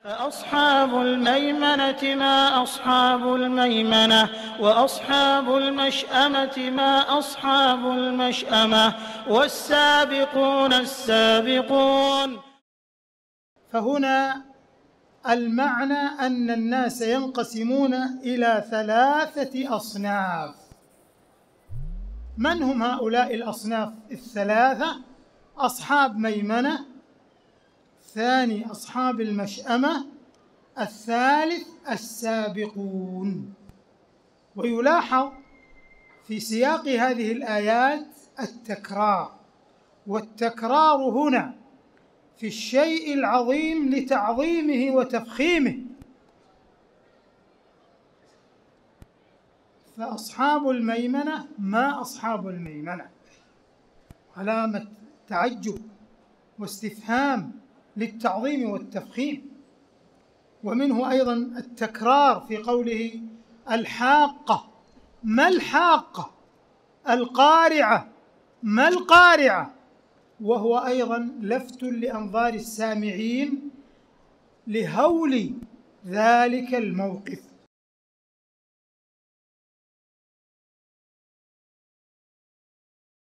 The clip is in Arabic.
أصحاب الميمنة ما أصحاب الميمنة وأصحاب المشأمة ما أصحاب المشأمة والسابقون السابقون. فهنا المعنى أن الناس ينقسمون إلى 3 أصناف. من هم هؤلاء الأصناف 3؟ أصحاب ميمنة، الثاني أصحاب المشأمة، الثالث السابقون. ويلاحظ في سياق هذه الآيات التكرار، والتكرار هنا في الشيء العظيم لتعظيمه وتفخيمه. فأصحاب الميمنة ما أصحاب الميمنة، علامة تعجب واستفهام للتعظيم والتفخيم. ومنه أيضا التكرار في قوله الحاقة. ما الحاقة؟ القارعة. ما القارعة؟ وهو أيضا لفت لأنظار السامعين لهول ذلك الموقف.